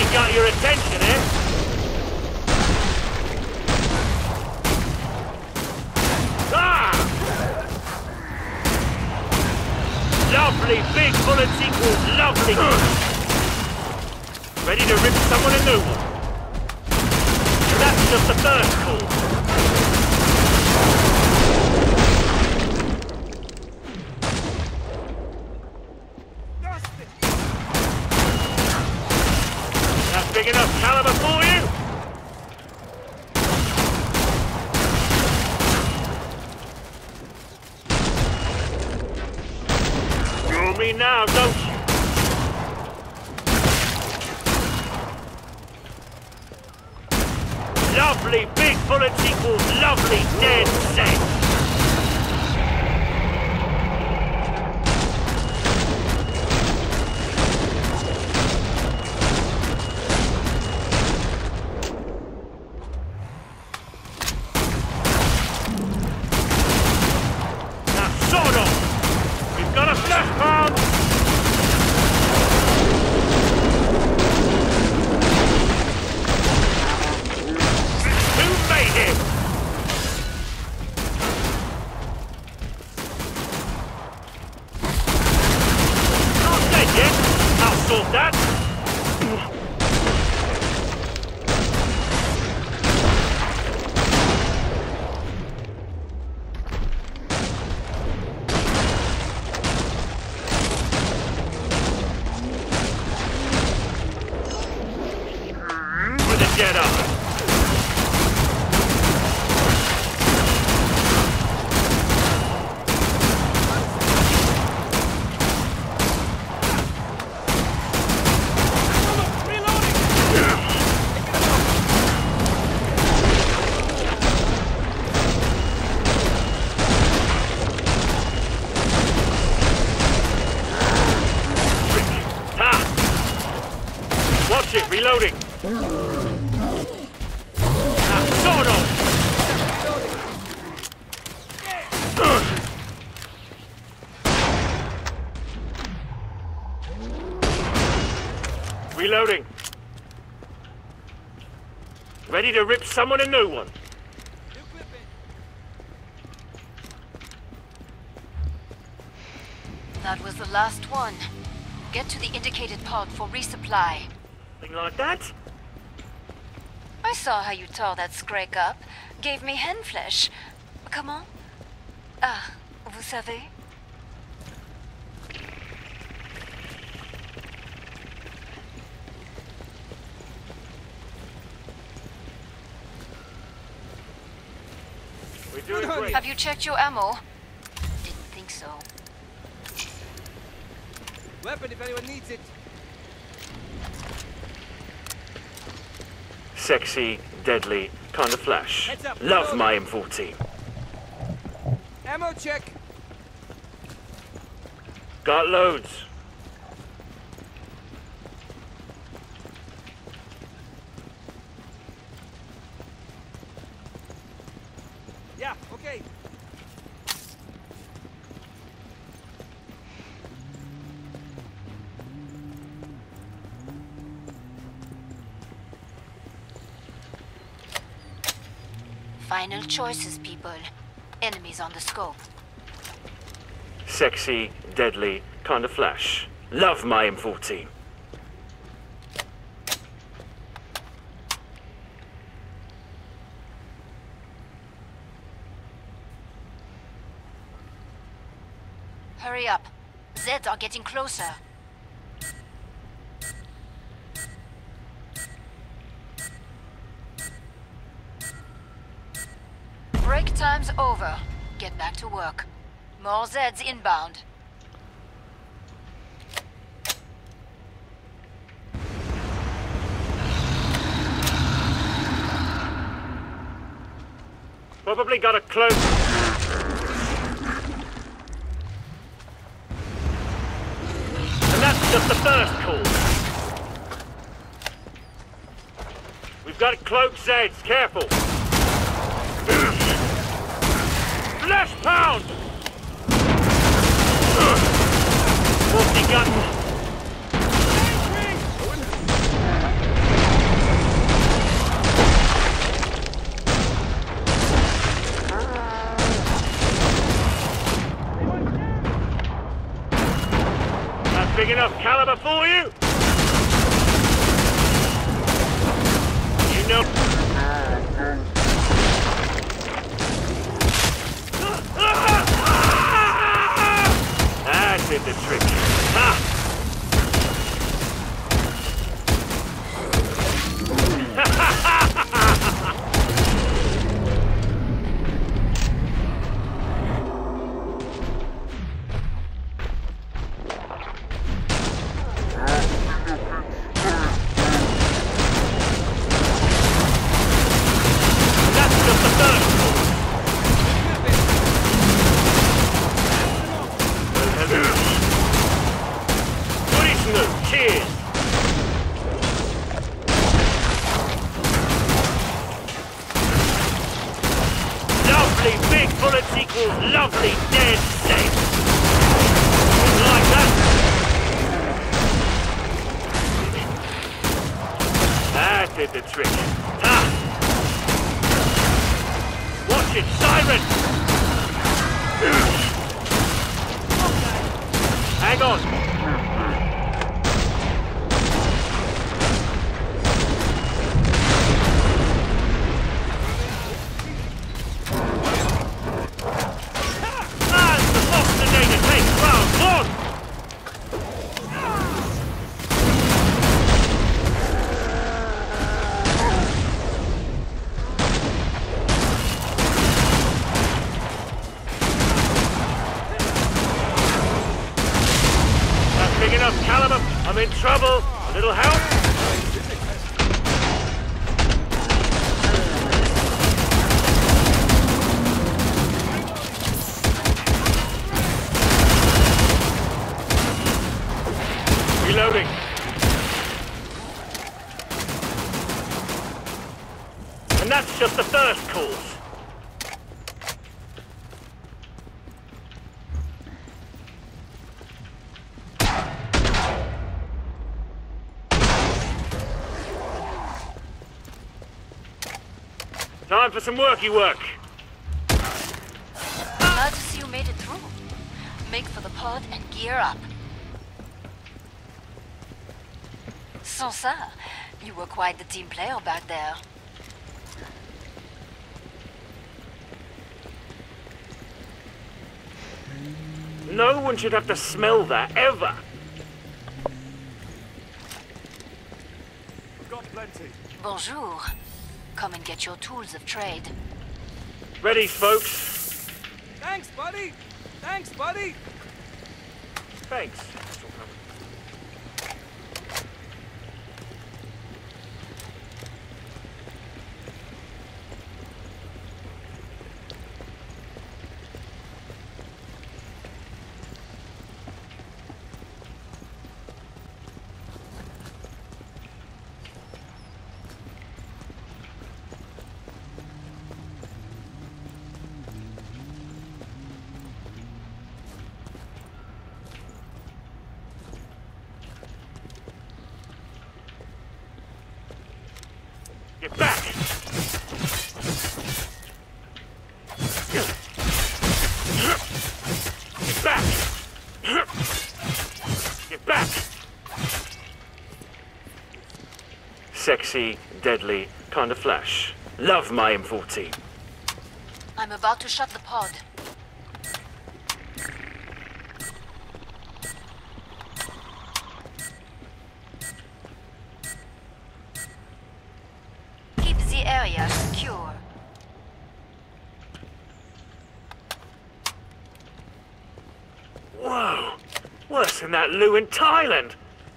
got your attention, eh? Ah! Lovely, big bullets equals lovely. Ready to rip someone a new one. And that's just the first call. That big enough caliber for you? You're me now, don't you? Lovely big bullets equals lovely dead set. Now sort of! We've got a flash pound! Who made him? Not dead yet. I'll sort that. With a Jedi. Watch it, reloading. Sort of. Reloading. Ready to rip someone a new one. That was the last one. Get to the indicated pod for resupply. Something like that? I saw how you tore that scrake up. Gave me hen flesh. Comment? Ah, vous savez? We're doing great. Have you checked your ammo? Didn't think so. Weapon if anyone needs it. Sexy, deadly, kind of flash. Heads up, Love reloading. my M14. Ammo check. Got loads. Yeah, okay. Final choices, people. Enemies on the scope. Sexy, deadly, kind of flash. Love my M14. Hurry up. Zeds are getting closer. Break time's over. Get back to work. More Zeds inbound. Probably got a close. And that's just the first call. We've got cloaked Zeds, careful. Flash pound! 40 guns. for you? You know... That did the trick. Ha! Cheers! Lovely big bullets equals lovely dead set. Like that. That did the trick. Ha! Watch it, siren! Hang on. Big enough caliber. I'm in trouble. A little help? Reloading. And that's just the first course. Time for some worky work. Glad to see you made it through. Make for the pod and gear up. Sans ça, you were quite the team player back there. No one should have to smell that, ever. We've got plenty. Bonjour. Come and get your tools of trade. Ready, folks. Thanks, buddy! Thanks, buddy! Thanks. Get back! Get back! Get back! Sexy, deadly, kind of flash. Love my M14. I'm about to shut the pod. Keep the area secure. Whoa! Worse than that loo in Thailand!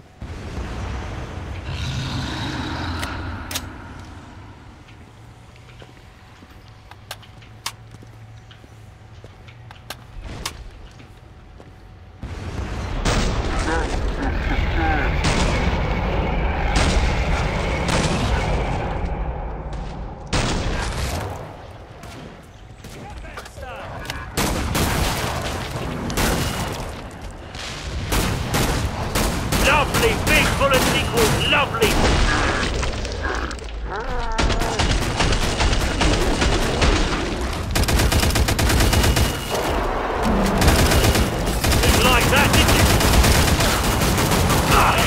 Lovely big bullets equals lovely. Didn't like that, did you? Ah.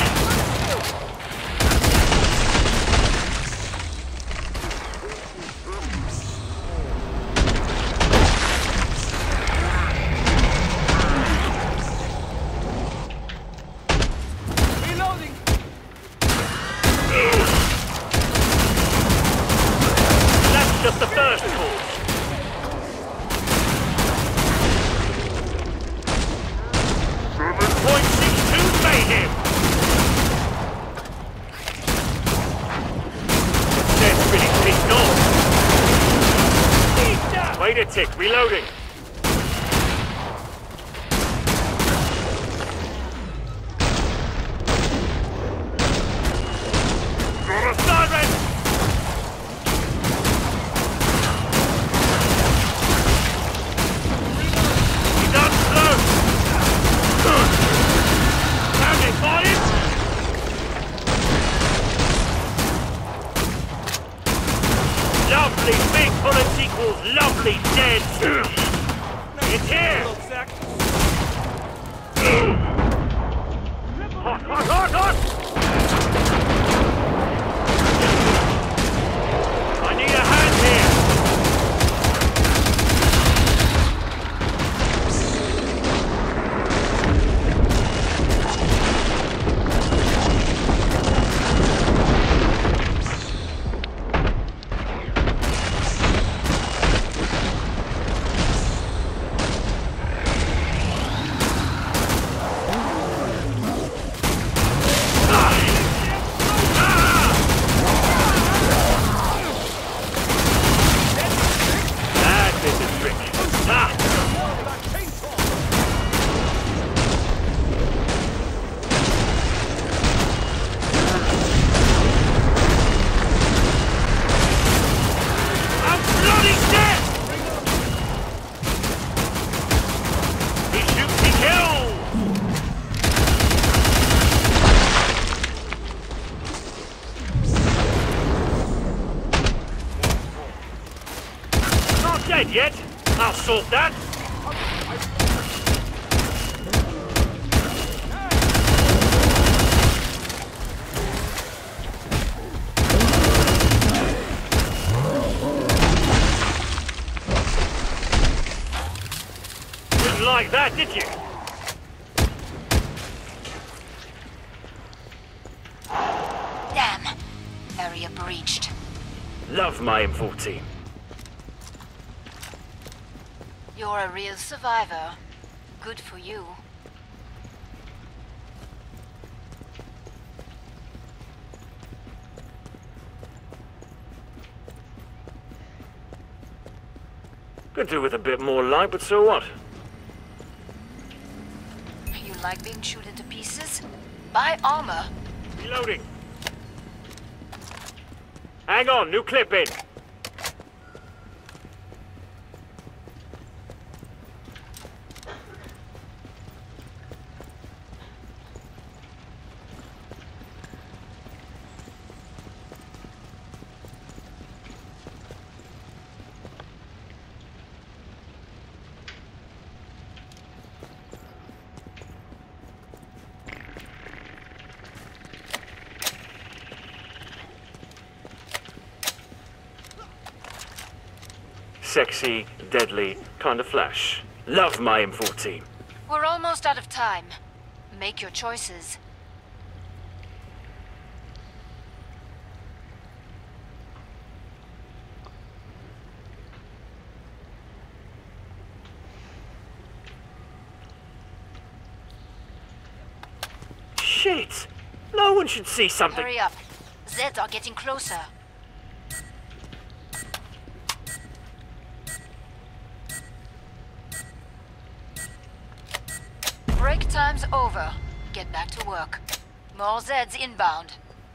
Wait a tick, reloading. Siren! He's up close! Found it, boys! Lovely big bullets equals lovely dead! It's here! Hot, hot, hot, hot! I need a hand here! Dead yet? I'll sort that. Didn't like that, did you? Damn. Area breached. Love my M14. You're a real survivor. Good for you. Could do with a bit more light, but so what? You like being chewed into pieces? Buy armor. Reloading. Hang on, new clip in. Sexy, deadly, kind of flash. Love my M14. We're almost out of time. Make your choices. Shit! No one should see something. Hurry up. Zeds are getting closer. Break time's over. Get back to work. More Zeds inbound.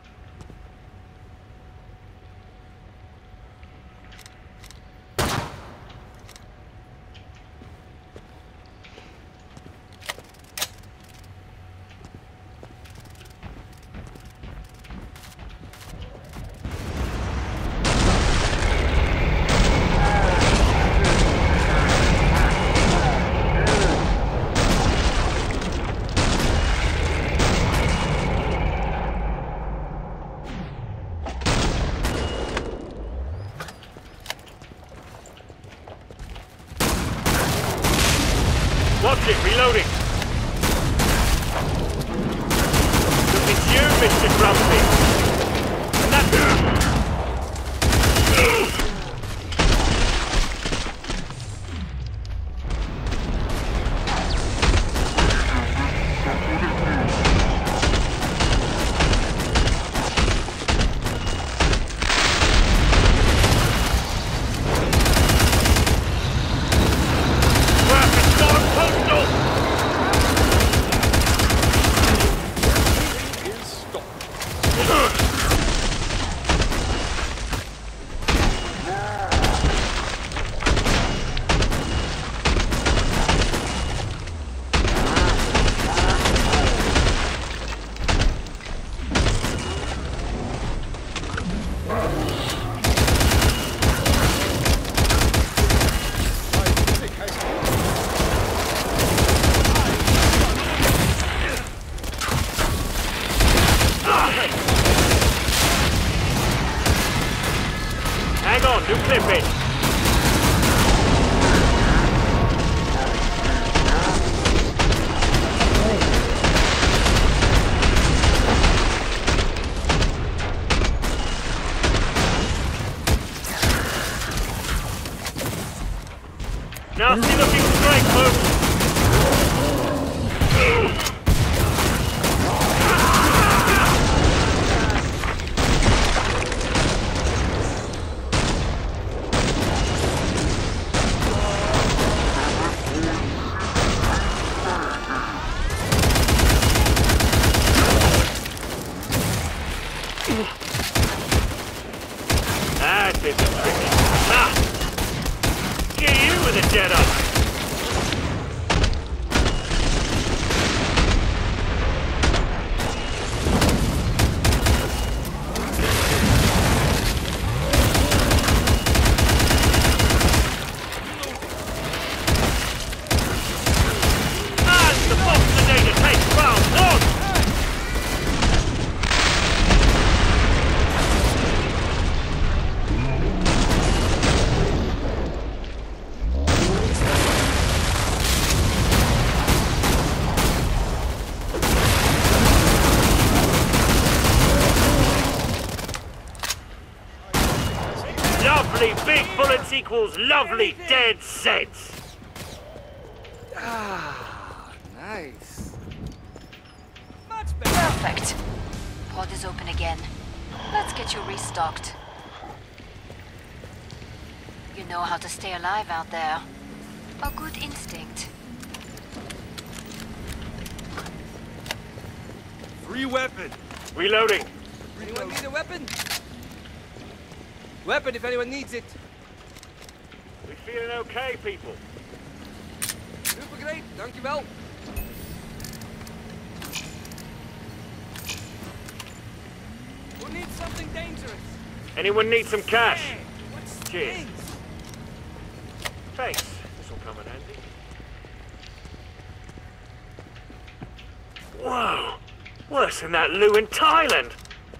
Watch it, reloading. It's you, Mr. Grumpy. And that's... on, new clip in. Nasty looking straight, folks. That is tricky. Ah! Get you with a Jedi! And the box grenade takes round one! Lovely big bullets equals lovely dead sets. Ah, nice. Much better. Perfect. Pod is open again. Let's get you restocked. You know how to stay alive out there. A good instinct. Free weapon. Reloading. Anyone need a weapon? Weapon if anyone needs it. We feeling okay, people? Super great, dankjewel. Who needs something dangerous? Anyone need some cash? Hey, what's Cheers. things? Thanks. This'll come in handy. Whoa! Worse than that loo in Thailand!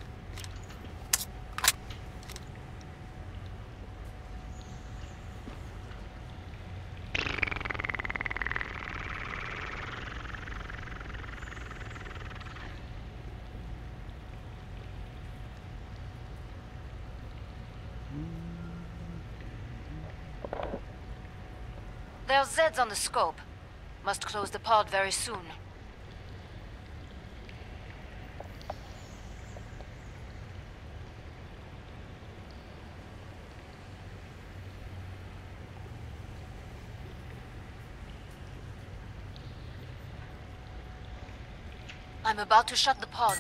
There's Zeds on the scope. Must close the pod very soon. I'm about to shut the pod.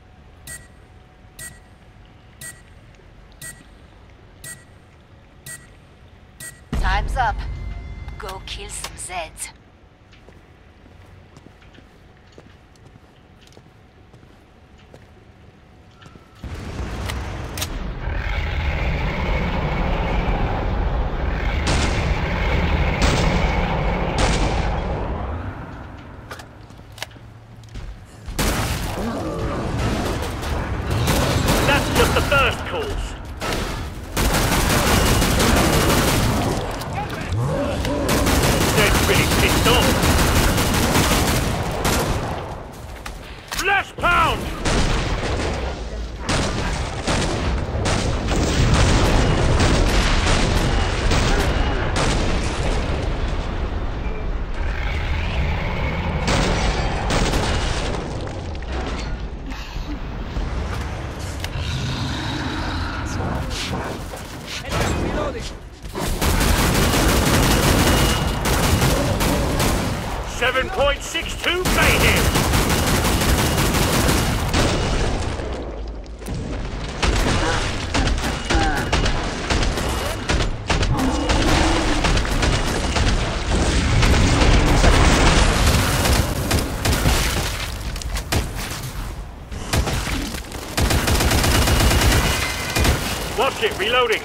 Time's up. Go kill some Zeds. That's just the first course. They're really pissed off. Flash pound! Reloading. 7.62 mayhem! Watch it, reloading!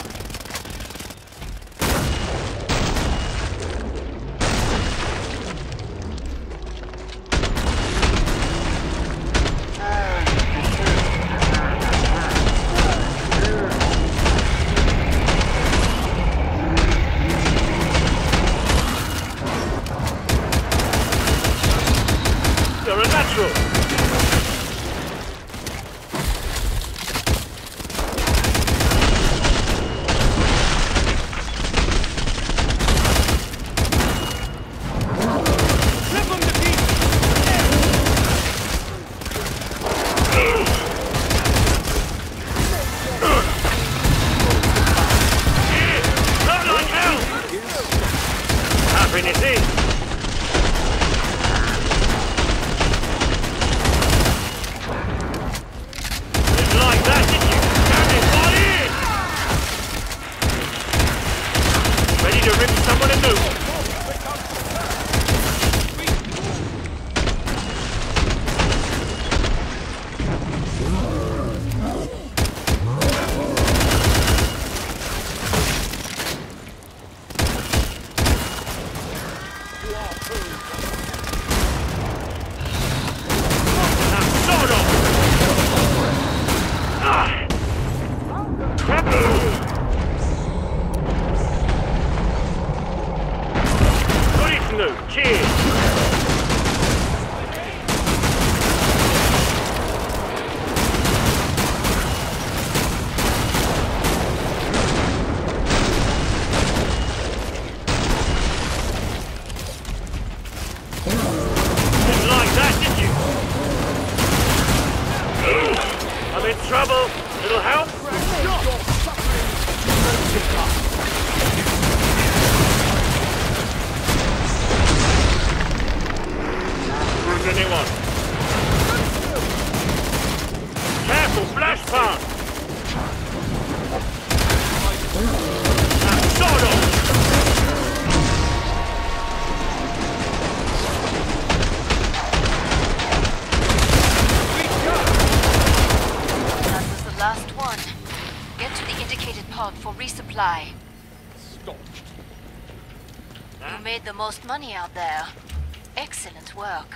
to the indicated pod for resupply. Stopped. You made the most money out there. Excellent work.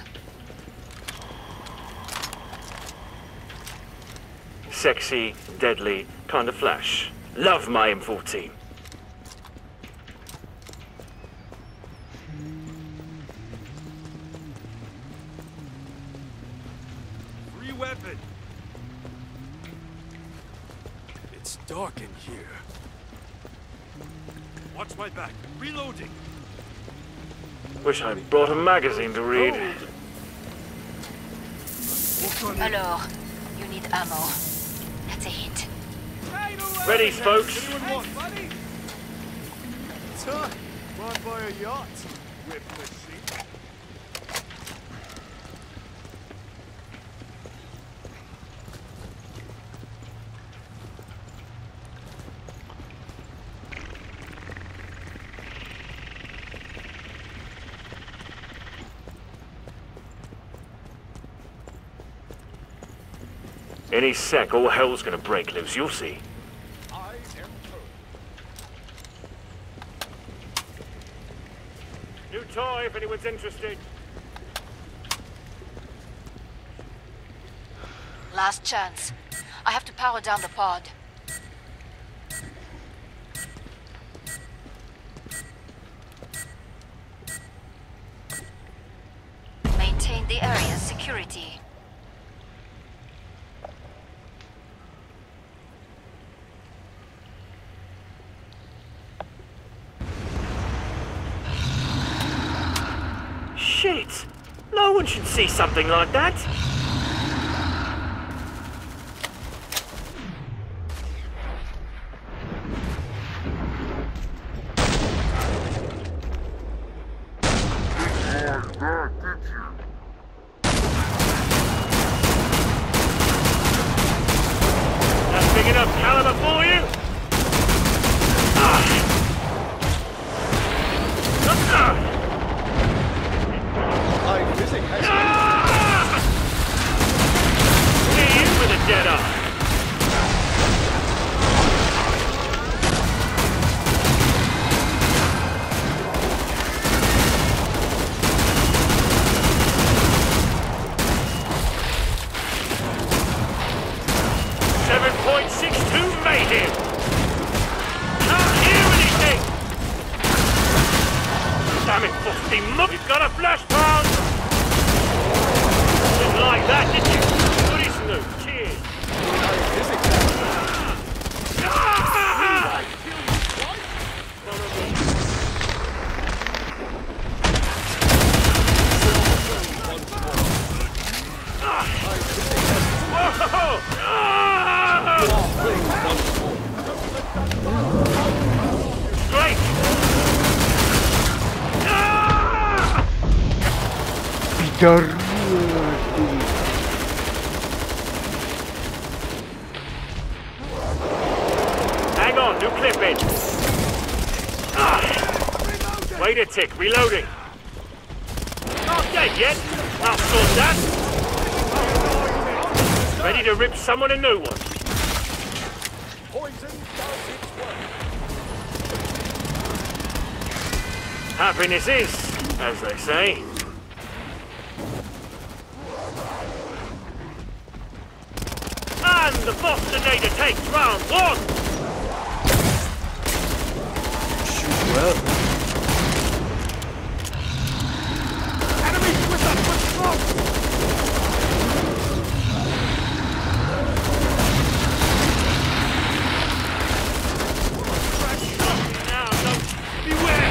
Sexy, deadly, kind of flash. Love my M14. Free weapon. It's dark in here. Watch my back. Reloading. Wish I brought a magazine to read. Alors, you need ammo. That's a hint. Ready, folks? buddy? Might buy a yacht. Whip machine. Any sec, all hell's gonna break loose, you'll see. I am New toy if anyone's interested. Last chance. I have to power down the pod. Maintain the area's security. Shit! No one should see something like that. That's big enough caliber for you? See you with a dead eye. .62 made him. Can't hear anything. Damn it, Busty Mug! You've got a flash pound! Didn't like that, did you? Goody Snoop, cheers! Great! Hang on, new clip in. Wait a tick, reloading. Not dead yet. I'll sort that. Ready to rip someone a new one. Poison does its work. Happiness is, as they say. And the Bostonator takes round one! Shoot well. Enemy with us, let's go! Now, don't beware!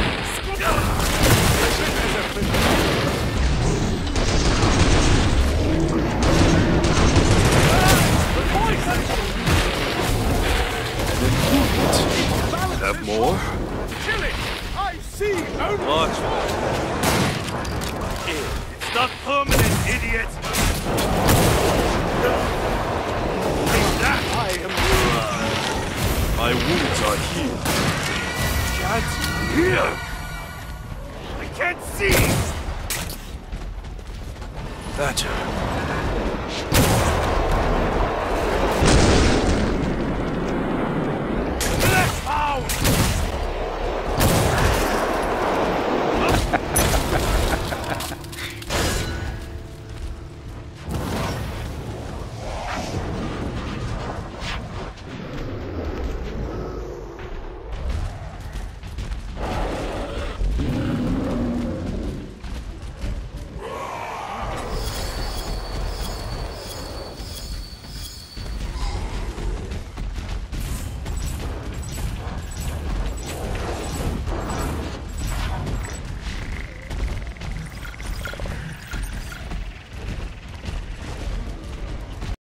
Have more? Kill it! I see only... Watch. It's not permanent, idiot! Take that! I am... My wounds are healed. Can't hear! I can't see! Thatcher.